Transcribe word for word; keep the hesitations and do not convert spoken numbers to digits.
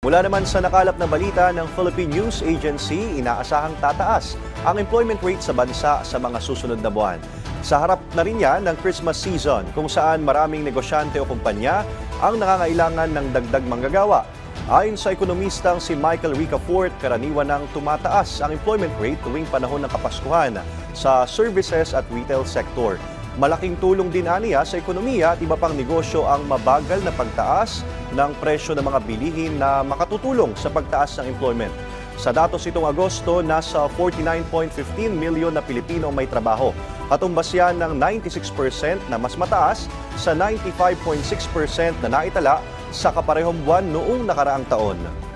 Mula naman sa nakalap na balita ng Philippine News Agency, inaasahang tataas ang employment rate sa bansa sa mga susunod na buwan. Sa harap na rin yan ng Christmas season kung saan maraming negosyante o kumpanya ang nangangailangan ng dagdag manggagawa. Ayon sa ekonomistang si Michael Ricafort, karaniwan nang tumataas ang employment rate tuwing panahon ng Kapaskuhan sa services at retail sector. Malaking tulong din aniya sa ekonomiya at iba pang negosyo ang mabagal na pagtaas ng presyo ng mga bilihin na makatutulong sa pagtaas ng employment. Sa datos itong Agosto, nasa forty-nine point one five milyon na Pilipino may trabaho. Katumbas yan ng ninety-six percent na mas mataas sa ninety-five point six percent na naitala sa kaparehong buwan noong nakaraang taon.